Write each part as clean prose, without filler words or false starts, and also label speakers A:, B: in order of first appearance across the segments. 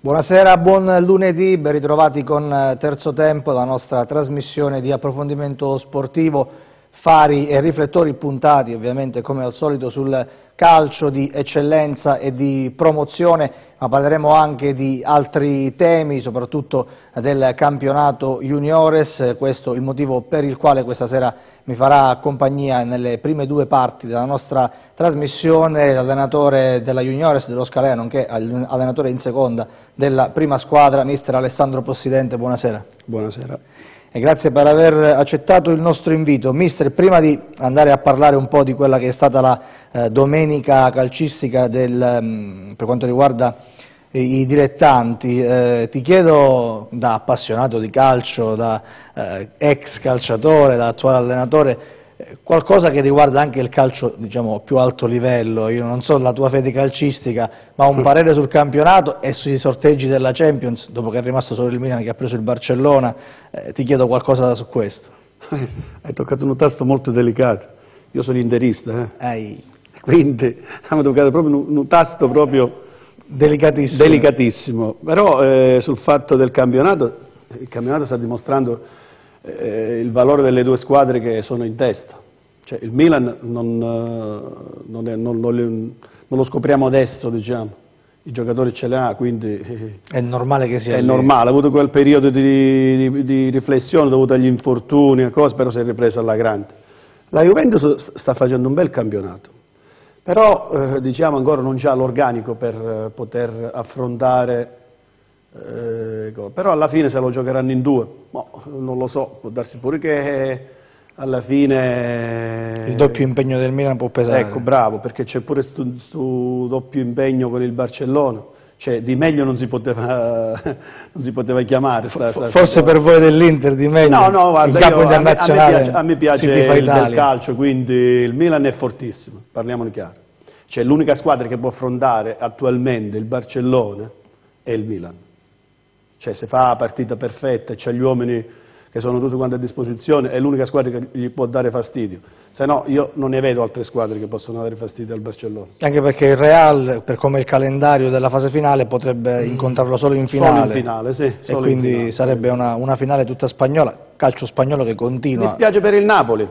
A: Buonasera, buon lunedì, ben ritrovati con Terzo Tempo, la nostra trasmissione di approfondimento sportivo, fari e riflettori puntati ovviamente come al solito sul calcio di eccellenza e di promozione, ma parleremo anche di altri temi, soprattutto del campionato juniores. Questo è il motivo per il quale questa sera mi farà compagnia nelle prime due parti della nostra trasmissione l'allenatore della juniores dello Scalea, nonché allenatore in seconda della prima squadra, mister Alessandro Possidente. Buonasera.
B: Buonasera.
A: E grazie per aver accettato il nostro invito. Mister, prima di andare a parlare un po' di quella che è stata la domenica calcistica per quanto riguarda i dilettanti, ti chiedo, da appassionato di calcio, da ex calciatore, da attuale allenatore, qualcosa che riguarda anche il calcio, diciamo, più alto livello. Io non so la tua fede calcistica, ma un parere sul campionato e sui sorteggi della Champions, dopo che è rimasto solo il Milan che ha preso il Barcellona, ti chiedo qualcosa su questo.
B: Hai toccato un tasto molto delicato. Io sono interista, quindi mi toccato proprio un tasto proprio delicatissimo. Però sul fatto del campionato, il campionato sta dimostrando il valore delle due squadre che sono in testa. Cioè, il Milan non lo scopriamo adesso, diciamo. I giocatori ce li ha, quindi
A: è normale che sia.
B: È normale, ha avuto quel periodo di riflessione dovuto agli infortuni e cose, però si è ripresa alla grande. La Juventus sta facendo un bel campionato, però diciamo ancora non c'ha l'organico per poter affrontare, però alla fine se lo giocheranno in due, non lo so, può darsi pure che alla fine
A: il doppio impegno del Milan può pesare.
B: Ecco, bravo, perché c'è pure sto doppio impegno con il Barcellona, cioè di meglio non si poteva chiamare.
A: Forse per voi dell'Inter di meglio.
B: No, guarda,
A: il capo internazionale
B: a me piace il calcio, quindi il Milan è fortissimo, parliamone chiaro. Cioè l'unica squadra che può affrontare attualmente il Barcellona è il Milan. Cioè se fa la partita perfetta e c'ha gli uomini che sono tutti quanti a disposizione, è l'unica squadra che gli può dare fastidio. Se no io non ne vedo altre squadre che possono dare fastidio al Barcellona.
A: Anche perché il Real, per come è il calendario della fase finale, potrebbe incontrarlo solo in finale.
B: Solo in finale, sì.
A: E quindi sarebbe una finale tutta spagnola, calcio spagnolo che continua.
B: Mi spiace per il Napoli.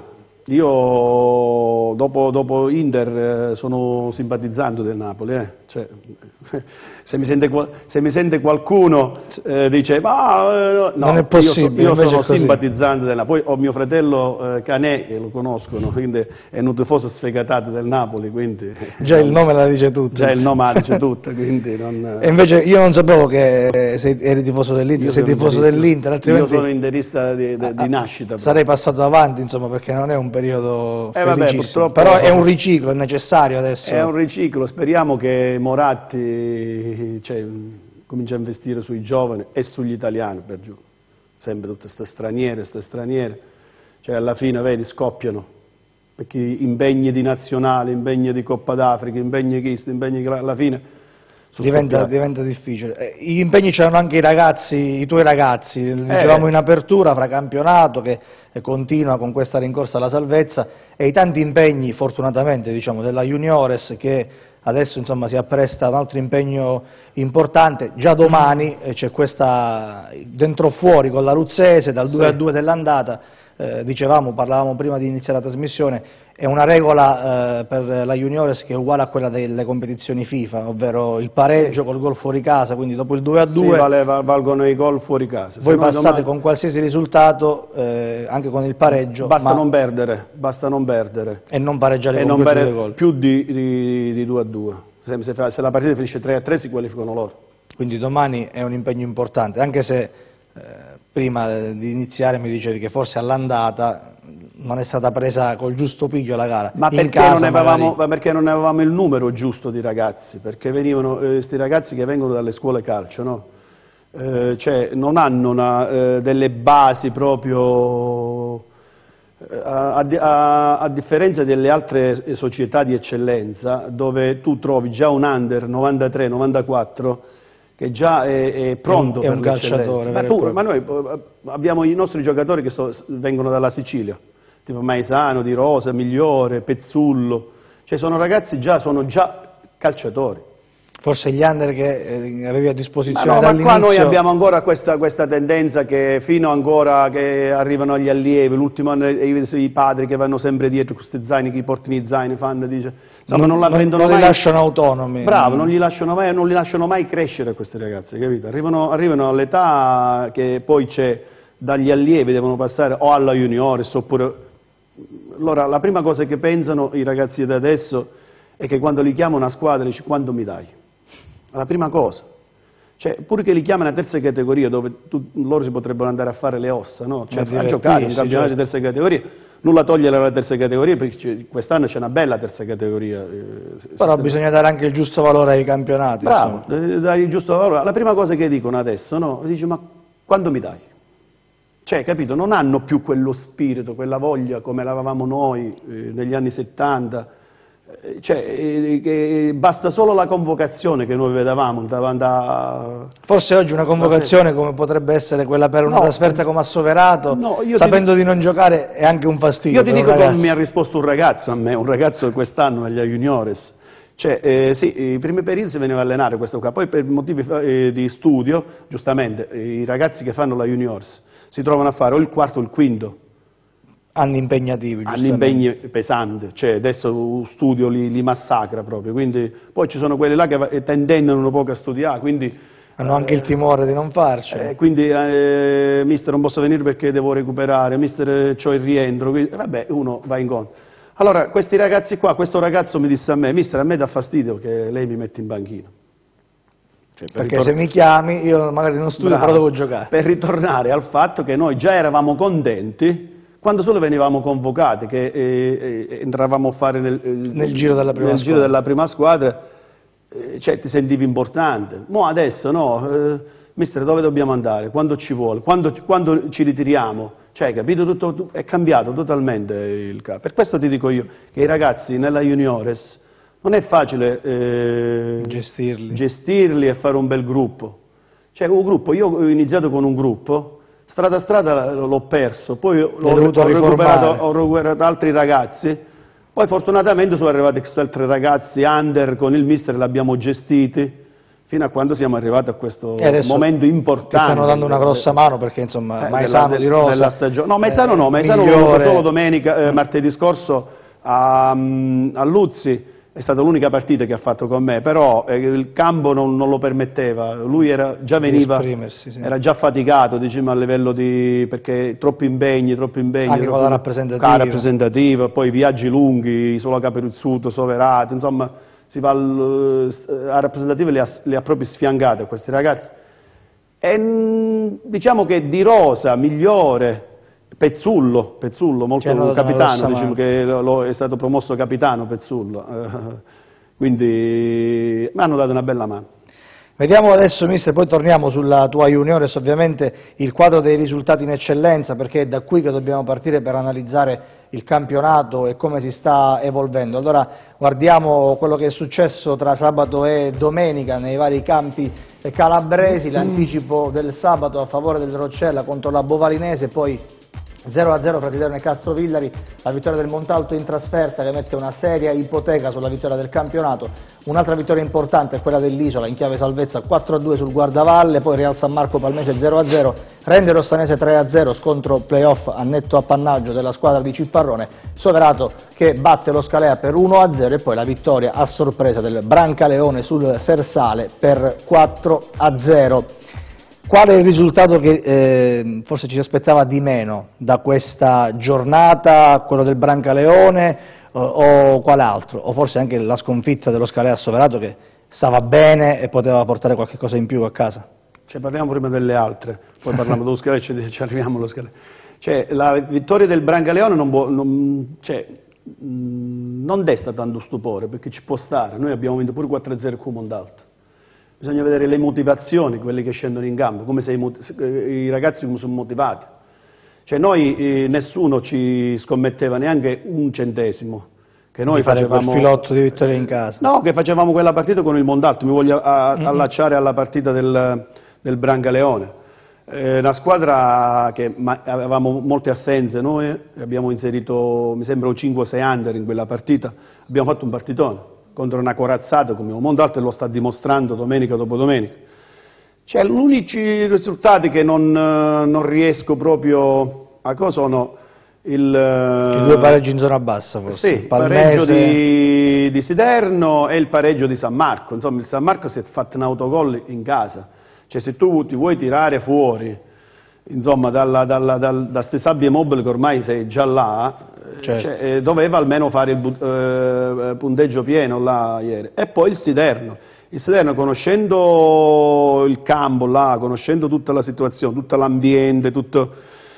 B: Io dopo Inter sono simpatizzante del Napoli, cioè, se mi sente qualcuno dice no,
A: non è possibile,
B: io sono simpatizzante del Napoli. Poi ho mio fratello Canè, che lo conoscono, quindi è un tifoso sfegatato del Napoli, quindi
A: già il nome la dice tutto.
B: Già il nome la dice tutto, quindi non...
A: E invece io non sapevo che eri tifoso dell'Inter, sei tifoso dell'Inter, altrimenti
B: io sono interista di nascita.
A: Sarei passato avanti, insomma, perché non è un periodo felicissimo.
B: Vabbè,
A: però è un riciclo, è necessario adesso.
B: È un riciclo, speriamo che Moratti cominci a investire sui giovani e sugli italiani, per giù. Sempre tutte queste straniere, cioè alla fine, vedi, scoppiano, perché impegni di nazionale, impegni di Coppa d'Africa, impegni che alla fine
A: diventa difficile. Gli impegni c'erano anche i tuoi ragazzi, dicevamo in apertura, fra campionato che continua con questa rincorsa alla salvezza e i tanti impegni, fortunatamente, diciamo, della juniores, che adesso insomma si appresta a un altro impegno importante. Già domani c'è questa dentro fuori con la Luzzese, dal 2-2 dell'andata. Parlavamo prima di iniziare la trasmissione, è una regola per la juniores che è uguale a quella delle competizioni FIFA, ovvero il pareggio col gol fuori casa, quindi dopo il 2-2
B: valgono i gol fuori casa.
A: Voi passate con qualsiasi risultato, anche con il pareggio.
B: Basta non perdere
A: e non pareggiare con più di 2 gol.
B: Più di 2-2. Se la partita finisce 3-3 si qualificano loro.
A: Quindi domani è un impegno importante, anche se prima di iniziare mi dicevi che forse all'andata non è stata presa col giusto piglio la gara.
B: Ma perché non avevamo il numero giusto di ragazzi? Perché venivano questi ragazzi che vengono dalle scuole calcio, no? Cioè non hanno delle basi proprio, a differenza delle altre società di eccellenza, dove tu trovi già un under 93-94 che già è pronto per l'eccellenza. Ma noi abbiamo i nostri giocatori che vengono dalla Sicilia, tipo Maesano, Di Rosa, Migliore, Pezzullo, cioè sono ragazzi sono già calciatori.
A: Forse gli under che avevi a disposizione
B: ma
A: dall'inizio...
B: qua noi abbiamo ancora questa tendenza che fino ancora che arrivano gli allievi, l'ultimo anno i padri che vanno sempre dietro questi zaini, che portano i zaini, fanno, dice, insomma, non
A: li lasciano autonomi.
B: Bravo, non li lasciano mai crescere questi ragazzi, capito? Arrivano all'età che poi c'è, dagli allievi devono passare o alla juniores oppure... Allora, la prima cosa che pensano i ragazzi di adesso è che quando li chiamano a squadra dice quando mi dai? La prima cosa, cioè, pure che li chiamano a terza categoria dove loro si potrebbero andare a fare le ossa, no? Cioè, a giocare un campionato di terza categoria, nulla togliere alla terza categoria perché quest'anno c'è una bella terza categoria.
A: Però bisogna dare anche il giusto valore ai campionati.
B: Bravo, dare il giusto valore. La prima cosa che dicono adesso, no? Dice ma quando mi dai? Cioè, capito, non hanno più quello spirito, quella voglia come l'avevamo noi negli anni 70. Cioè, basta solo la convocazione che noi vedevamo davanti a...
A: Forse oggi una convocazione come potrebbe essere quella per una trasferta come Assoverato, sapendo di non giocare, è anche un fastidio.
B: Io ti dico come mi ha risposto un ragazzo a me, un ragazzo quest'anno agli juniores. Cioè, sì, i primi periodi si veniva a allenare questo qua, poi per motivi di studio, giustamente, i ragazzi che fanno la juniors si trovano a fare o il quarto o il quinto.
A: Anni impegnativi,
B: hanno impegni pesanti, cioè adesso lo studio li massacra proprio, quindi poi ci sono quelli là che tendono un po' a studiare, quindi...
A: Hanno anche il timore di non farcela.
B: Quindi, mister non posso venire perché devo recuperare, mister c'ho il rientro, quindi, vabbè, uno va incontro. Allora, questi ragazzi qua, questo ragazzo mi disse a me, mister, a me dà fastidio che lei mi mette in banchina. Cioè,
A: perché se mi chiami, io magari non studio, però devo giocare.
B: Per ritornare al fatto che noi già eravamo contenti quando solo venivamo convocati, che entravamo a fare nel giro della prima squadra, cioè ti sentivi importante. Ma adesso no, mister dove dobbiamo andare, quando ci vuole, quando ci ritiriamo, cioè capito, tutto è cambiato totalmente il capo. Per questo ti dico io che i ragazzi nella juniores non è facile gestirli e fare un bel gruppo. Cioè un gruppo, io ho iniziato con un gruppo, strada a strada l'ho perso, poi ho recuperato altri ragazzi, poi fortunatamente sono arrivati questi altri ragazzi under con il mister, li abbiamo gestiti fino a quando siamo arrivati a questo momento importante.
A: Stanno dando una grossa mano perché insomma Maesano di Rosa...
B: No, Maesano no, Maesano l'ho venuto solo domenica, martedì scorso a Luzzi. È stata l'unica partita che ha fatto con me, però il campo non lo permetteva, lui era già già faticato, diciamo, a livello di... perché troppi impegni,
A: anche con la
B: rappresentativa, poi viaggi lunghi, solo Caperuzzuto, Soverato, insomma, si va a rappresentative le ha proprio sfiancate a questi ragazzi. E diciamo che di Rosa, migliore, Pezzullo, molto capitano, diciamo che è stato promosso capitano Pezzullo, quindi mi hanno dato una bella mano.
A: Vediamo adesso, mister, poi torniamo sulla tua juniores, ovviamente il quadro dei risultati in eccellenza, perché è da qui che dobbiamo partire per analizzare il campionato e come si sta evolvendo. Allora guardiamo quello che è successo tra sabato e domenica nei vari campi calabresi, l'anticipo del sabato a favore del Roccella contro la Bovalinese, poi 0-0 fra Titerno e Castrovillari, la vittoria del Montalto in trasferta che mette una seria ipoteca sulla vittoria del campionato. Un'altra vittoria importante è quella dell'Isola in chiave salvezza, 4-2 sul Guardavalle, poi Real San Marco Palmese 0-0, Rende Rossanese 3-0, scontro playoff a netto appannaggio della squadra di Cipparrone, Soverato che batte lo Scalea per 1-0 e poi la vittoria a sorpresa del Brancaleone sul Sersale per 4-0. Qual è il risultato che forse ci si aspettava di meno da questa giornata, quello del Brancaleone o qual altro? O forse anche la sconfitta dello Scalea Soverato che stava bene e poteva portare qualche cosa in più a casa?
B: Cioè, parliamo prima delle altre, poi parliamo dello Scalea e ci arriviamo allo Scalea. Cioè, la vittoria del Brancaleone non desta tanto stupore perché ci può stare, noi abbiamo vinto pure 4-0 con Montalto. Bisogna vedere le motivazioni, quelli che scendono in campo, i ragazzi come sono motivati. Cioè noi nessuno ci scommetteva neanche un centesimo. Che noi
A: facevamo quel filotto di vittoria in casa.
B: No, che facevamo quella partita con il Montalto, mi voglio allacciare alla partita del Brancaleone. Una squadra che avevamo molte assenze noi, abbiamo inserito mi sembra un 5 o 6 under in quella partita, abbiamo fatto un partitone. contro una corazzata come Montalto, e lo sta dimostrando domenica dopo domenica. Cioè, gli unici risultati che non riesco proprio a cosa sono
A: i due pareggi in zona bassa, forse.
B: Sì, il pareggio di Siderno e il pareggio di San Marco. Insomma, il San Marco si è fatto un autogol in casa. Cioè, se tu ti vuoi tirare fuori, insomma, da ste sabbie mobili che ormai sei già là,
A: certo.
B: Cioè, doveva almeno fare il punteggio pieno là ieri. E poi il Siderno. Il Siderno, conoscendo il campo là, conoscendo tutta la situazione, tutto l'ambiente, tutto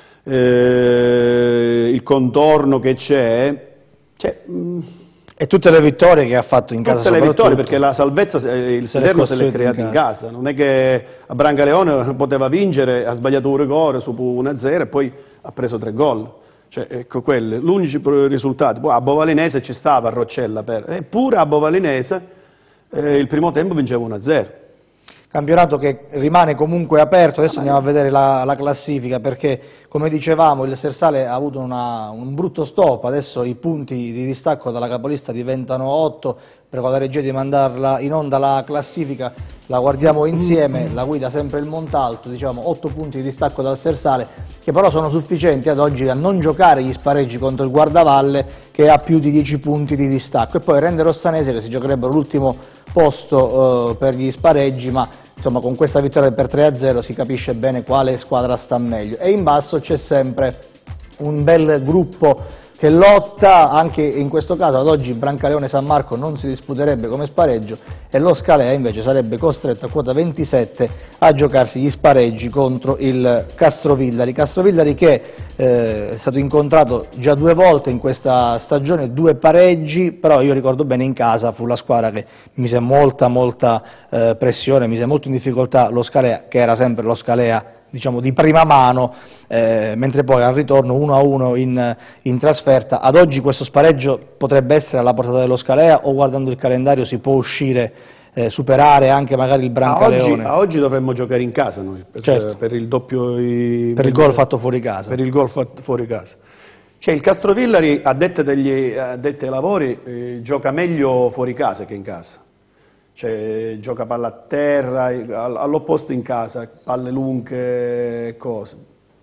B: il contorno che c'è,
A: e tutte le vittorie che ha fatto in casa.
B: Tutte le vittorie, perché la salvezza il Siderno se l'è creata in casa. Non è che a Brancaleone poteva vincere, ha sbagliato un rigore su 1-0 e poi ha preso 3 gol. Cioè, ecco, quelli, l'unici risultati. Poi a Bovalinese ci stava a Roccella, eppure a Bovalinese il primo tempo vinceva 1-0.
A: Campionato che rimane comunque aperto. Adesso andiamo a vedere la classifica, perché come dicevamo il Sersale ha avuto un brutto stop. Adesso i punti di distacco dalla capolista diventano 8, per con la regia di mandarla in onda la classifica la guardiamo insieme, la guida sempre il Montalto, diciamo 8 punti di distacco dal Sersale, che però sono sufficienti ad oggi a non giocare gli spareggi contro il Guardavalle, che ha più di 10 punti di distacco, e poi Rende Rossanese, che si giocherebbero l'ultimo posto per gli spareggi, ma insomma con questa vittoria per 3-0 si capisce bene quale squadra sta meglio. E in basso c'è sempre un bel gruppo che lotta, anche in questo caso ad oggi Brancaleone San Marco non si disputerebbe come spareggio, e lo Scalea invece sarebbe costretto a quota 27 a giocarsi gli spareggi contro il Castrovillari. Castrovillari che è stato incontrato già 2 volte in questa stagione, 2 pareggi, però io ricordo bene in casa fu la squadra che mise molta pressione, mise molto in difficoltà lo Scalea, che era sempre lo Scalea diciamo di prima mano, mentre poi al ritorno 1-1 in trasferta. Ad oggi questo spareggio potrebbe essere alla portata dello Scalea, o guardando il calendario si può uscire, superare anche magari il Brancaleone?
B: A oggi dovremmo giocare in casa noi,
A: certo,
B: per il doppio...
A: per il gol fatto fuori casa.
B: Per il gol fatto fuori casa. Cioè il Castrovillari, addetto ai lavori, gioca meglio fuori casa che in casa. Cioè, gioca palla a terra, all'opposto in casa, palle lunghe, cose.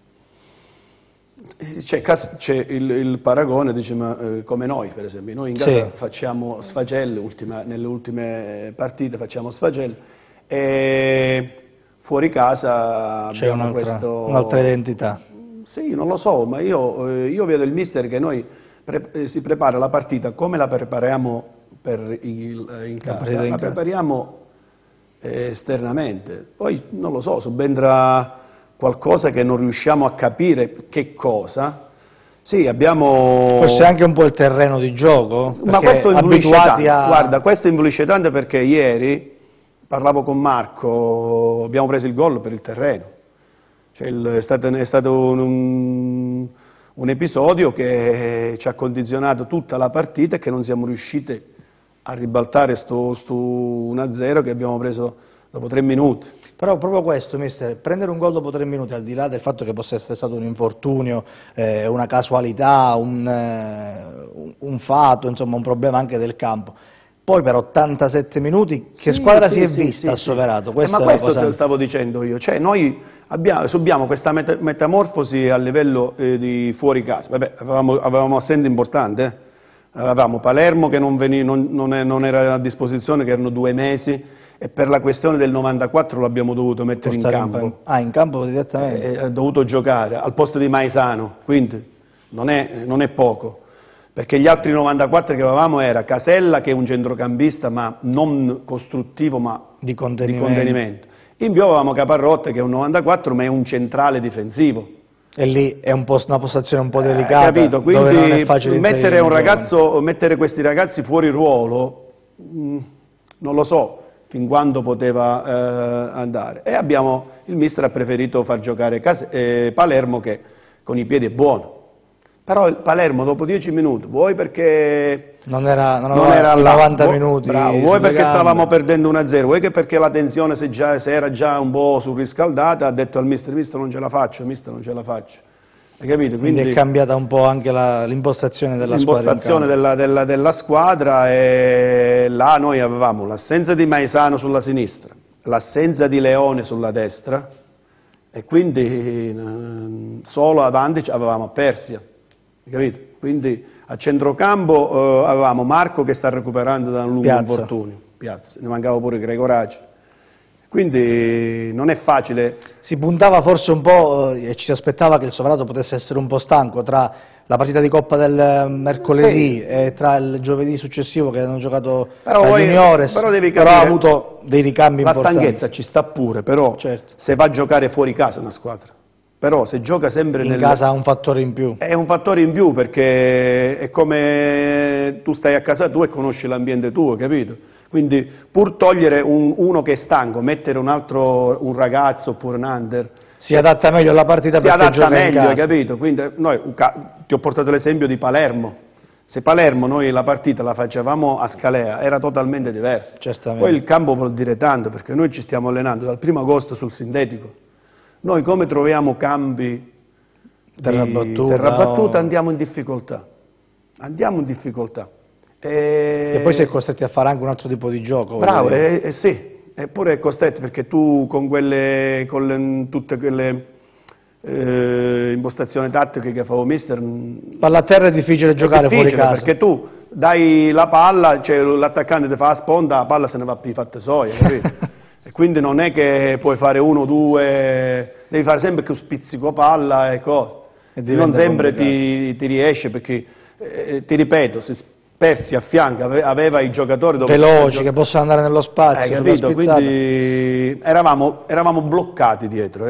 B: C'è il paragone, dice, come noi per esempio, noi in casa
A: sì,
B: facciamo sfagelle, nelle ultime partite facciamo sfagelle, e fuori casa
A: c'è un'altra identità.
B: Sì, non lo so, ma io vedo il mister che noi si prepara la partita come la prepariamo in casa, la prepariamo esternamente, poi non lo so, subentra qualcosa che non riusciamo a capire che cosa. Sì, abbiamo...
A: Forse anche un po' il terreno di gioco?
B: Ma questo influisce tanto, guarda, questo influisce tanto, perché ieri parlavo con Marco, abbiamo preso il gol per il terreno, cioè, è stato un episodio che ci ha condizionato tutta la partita e che non siamo riusciti a ribaltare sto 1-0 che abbiamo preso dopo 3 minuti.
A: Però proprio questo, mister, prendere un gol dopo 3 minuti, al di là del fatto che possa essere stato un infortunio, una casualità, un fatto, insomma un problema anche del campo, poi per 87 minuti che squadra si è vista assoverato?
B: Ma questo te lo stavo dicendo io, cioè noi subiamo questa metamorfosi a livello di fuori casa. Vabbè, avevamo assenti importanti, avevamo Palermo che non era a disposizione, che erano 2 mesi, e per la questione del 94 l'abbiamo dovuto mettere in campo.
A: In campo direttamente?
B: Ha dovuto giocare al posto di Maesano, quindi non è poco, perché gli altri 94 che avevamo era Casella, che è un centrocampista ma non costruttivo, ma di contenimento. In più avevamo Caparrotta, che è un 94 ma è un centrale difensivo.
A: E lì è una postazione un po' delicata,
B: capito? Quindi
A: dove non è facile
B: mettere questi ragazzi fuori ruolo, non lo so fin quando poteva andare. E il mister ha preferito far giocare Palermo, che con i piedi è buono. Però il Palermo dopo 10 minuti, vuoi perché
A: non era 90 minuti,
B: bravo, vuoi perché stavamo perdendo 1-0, vuoi che perché la tensione si era già un po' surriscaldata, ha detto al mister non ce la faccio, mister non ce la faccio. hai capito?
A: Quindi è cambiata un po' anche l'impostazione della squadra.
B: L'impostazione della squadra, e là noi avevamo l'assenza di Maesano sulla sinistra, l'assenza di Leone sulla destra, e quindi solo avanti avevamo Persia, hai capito? Quindi a centrocampo avevamo Marco che sta recuperando da un lungo infortunio, Piazza, ne mancava pure Gregoraci. Quindi non è facile.
A: Si puntava forse un po' e ci si aspettava che il Soverato potesse essere un po' stanco tra la partita di Coppa del mercoledì e tra il giovedì successivo che hanno giocato Juniores, però ha avuto dei ricambi importanti.
B: La stanchezza ci sta pure, però se va a giocare fuori casa una squadra, però se gioca sempre
A: in casa ha un fattore in più.
B: È un fattore in più perché è come tu stai a casa tua e conosci l'ambiente tuo, capito? Quindi pur togliere uno che è stanco, mettere un ragazzo oppure un under,
A: si adatta meglio alla partita perché gioca meglio, in casa.
B: Hai capito? Quindi noi ti ho portato l'esempio di Palermo. Se Palermo noi la partita la facevamo a Scalea era totalmente diversa.
A: Certamente.
B: Poi il campo vuol dire tanto perché noi ci stiamo allenando dal 1° agosto sul sintetico. Noi come troviamo campi
A: terra
B: battuta andiamo in difficoltà. Andiamo in difficoltà.
A: E poi si è costretti a fare anche un altro tipo di gioco.
B: Bravo, sì, eppure è costretto perché tu con tutte quelle impostazioni tattiche che fa mister...
A: Palla a terra è difficile giocare fuori casa.
B: Perché tu dai la palla, cioè l'attaccante ti fa la sponda, la palla se ne va più fatte soie, capito? E quindi non è che puoi fare 1 o 2, devi fare sempre più spizzico palla e cose. Non sempre ti riesce perché, ti ripeto, se Persi a fianco aveva i giocatori
A: veloci che possono andare nello spazio,
B: capito? Quindi eravamo bloccati dietro,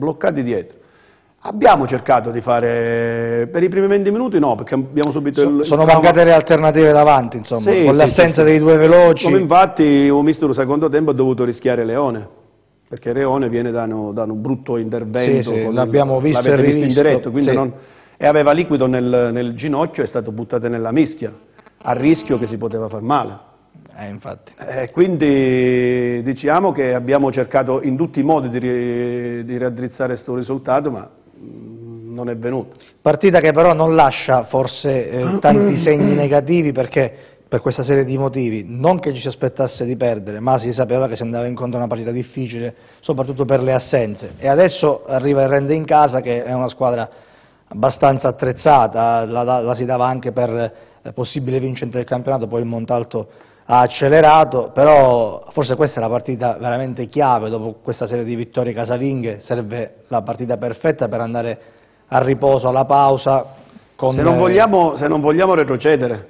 B: Abbiamo cercato di fare per i primi 20 minuti no, perché abbiamo subito
A: sono mancate le alternative davanti, insomma,
B: sì,
A: con l'assenza dei due veloci.
B: Come infatti il mister il secondo tempo ha dovuto rischiare Leone, perché Leone viene da un brutto intervento,
A: l'abbiamo visto e rivisto
B: in diretto, quindi e aveva liquido nel ginocchio, è stato buttato nella mischia, a rischio che si poteva far male.
A: Infatti.
B: Quindi diciamo che abbiamo cercato in tutti i modi di raddrizzare questo risultato, ma non è venuto.
A: Partita che però non lascia forse tanti segni negativi perché per questa serie di motivi, non che ci si aspettasse di perdere, ma si sapeva che si andava incontro a una partita difficile, soprattutto per le assenze. E adesso arriva il Rende in casa che è una squadra abbastanza attrezzata, la si dava anche per possibile vincente del campionato, poi il Montalto ha accelerato, però forse questa è la partita veramente chiave, dopo questa serie di vittorie casalinghe serve la partita perfetta per andare a riposo, alla pausa.
B: Se non vogliamo retrocedere,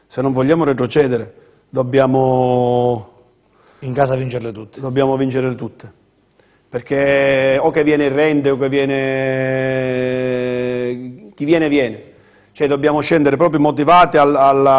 B: dobbiamo
A: in casa vincerle tutte.
B: Dobbiamo vincerle tutte, perché o che viene il Rende o che viene chi viene. Cioè dobbiamo scendere proprio motivati al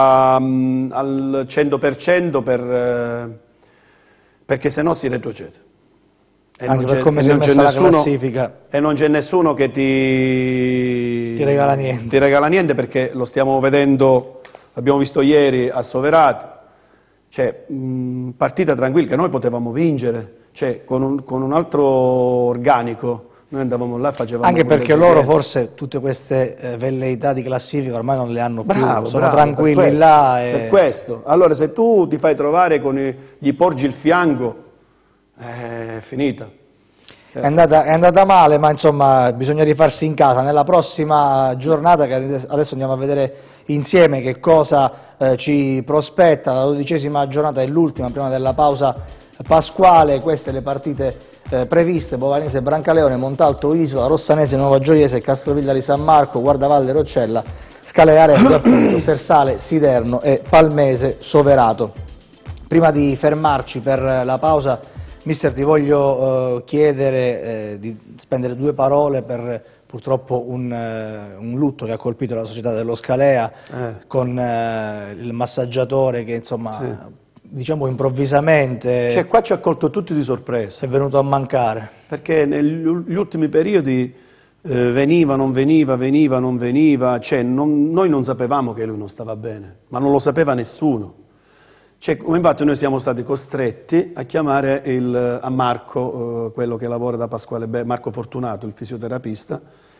B: 100% perché sennò si retrocede.
A: Anche per come si è messa la classifica.
B: E non c'è nessuno che ti
A: regala niente.
B: Ti regala niente perché lo stiamo vedendo, l'abbiamo visto ieri a Soverato. Cioè, partita tranquilla che noi potevamo vincere, cioè con un altro organico. Noi andavamo là e facevamo...
A: Anche perché loro forse tutte queste velleità di classifica ormai non le hanno più, sono tranquilli là.
B: Per questo, allora se tu ti fai trovare gli porgi il fianco, è finita.
A: È andata male, ma insomma bisogna rifarsi in casa. Nella prossima giornata, che adesso andiamo a vedere insieme che cosa ci prospetta, la 12ª giornata è l'ultima prima della pausa pasquale, queste le partite previste: Bovarese, Brancaleone, Montalto, Isola, Rossanese, Nuova Gioiese, Castrovilla di San Marco, Guardavalle, Roccella, Scale Areggio, appunto, Sersale, Siderno e Palmese, Soverato. Prima di fermarci per la pausa, mister, ti voglio chiedere di spendere 2 parole per purtroppo un lutto che ha colpito la società dello Scalea, con il massaggiatore che insomma... diciamo improvvisamente,
B: cioè qua ci ha colto tutti di sorpresa,
A: è venuto a mancare,
B: perché negli ultimi periodi veniva, non veniva, cioè noi non sapevamo che lui non stava bene, ma non lo sapeva nessuno, cioè, infatti noi siamo stati costretti a chiamare a Marco, quello che lavora da Pasquale Marco Fortunato, il fisioterapista,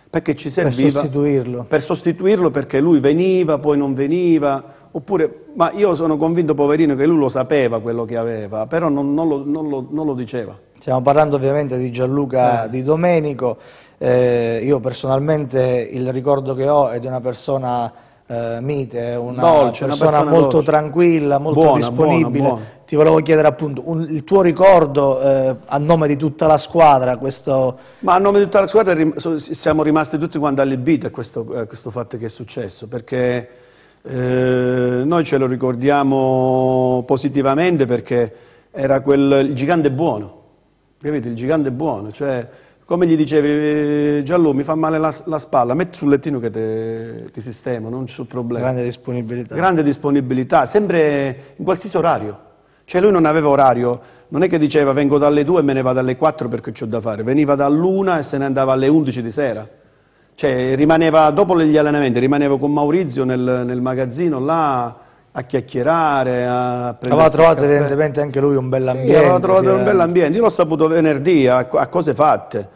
B: perché ci serviva
A: per
B: sostituirlo perché lui veniva, poi non veniva, oppure, ma io sono convinto, poverino, che lui lo sapeva quello che aveva, però non lo diceva.
A: Stiamo parlando ovviamente di Gianluca Di Domenico. Io personalmente il ricordo che ho è di una persona mite, una persona molto dolce, tranquilla, molto
B: buona,
A: disponibile.
B: buona.
A: Ti volevo chiedere appunto il tuo ricordo a nome di tutta la squadra.
B: Ma a nome di tutta la squadra siamo rimasti tutti quanti allibiti a questo fatto che è successo, perché noi ce lo ricordiamo positivamente perché era il gigante buono, capite? Il gigante buono, cioè come gli dicevi, Gianluca, mi fa male la spalla, metti sul lettino che ti sistemo, non c'è problema.
A: Grande disponibilità.
B: Grande disponibilità, sempre in qualsiasi orario. Cioè lui non aveva orario, non è che diceva vengo dalle 2 e me ne vado alle 4 perché c'ho da fare, veniva dall'1 e se ne andava alle 11 di sera. Cioè rimaneva, dopo gli allenamenti, rimaneva con Maurizio nel magazzino là a chiacchierare, a prendere.
A: Aveva trovato evidentemente anche lui un bell'ambiente.
B: Sì, aveva trovato un bell'ambiente, io l'ho saputo venerdì a cose fatte,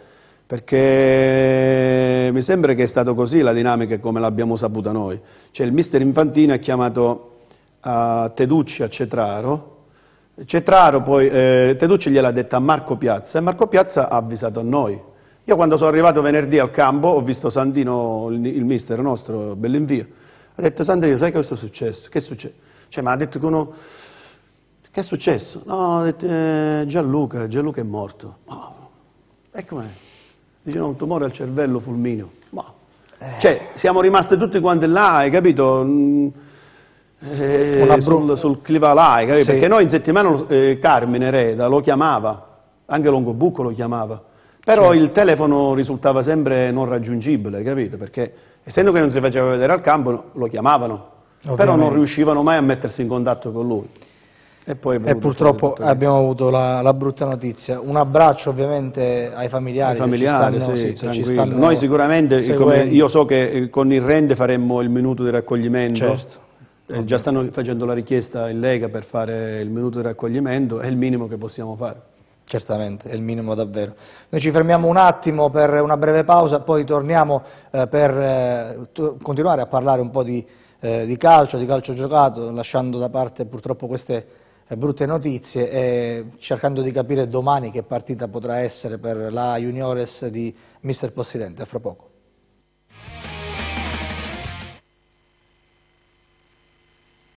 B: perché mi sembra che è stato così la dinamica come l'abbiamo saputa noi. Cioè il mister Infantino ha chiamato a Teducci a Cetraro poi Teducci gliel'ha detta a Marco Piazza e Marco Piazza ha avvisato a noi. Io quando sono arrivato venerdì al campo ho visto Santino, il mister nostro, Bellinvio, ha detto Santino, sai cosa è successo? Che è successo? Cioè, mi ha detto che uno... Che è successo? No, ha detto Gianluca è morto. Oh. E com'è? Dice no, un tumore al cervello fulmineo. Cioè, siamo rimasti tutti quanti là, hai capito? Sul cliva là, hai capito? Sì. Perché noi in settimana Carmine Reda lo chiamava, anche Longobucco lo chiamava. Però il telefono risultava sempre non raggiungibile, capito? Perché essendo che non si faceva vedere al campo, lo chiamavano, però non riuscivano mai a mettersi in contatto con lui. E
A: purtroppo abbiamo avuto la brutta notizia. Un abbraccio ovviamente ai familiari.
B: Ci stanno noi sicuramente, come io so che con il Rende faremmo il minuto di raccoglimento.
A: Certo.
B: Già stanno facendo la richiesta in Lega per fare il minuto di raccoglimento, è il minimo che possiamo fare.
A: Certamente, è il minimo davvero. Noi ci fermiamo un attimo per una breve pausa, poi torniamo per continuare a parlare un po' di calcio giocato, lasciando da parte purtroppo queste brutte notizie e cercando di capire domani che partita potrà essere per la Juniores di Mister Possidente. A fra poco.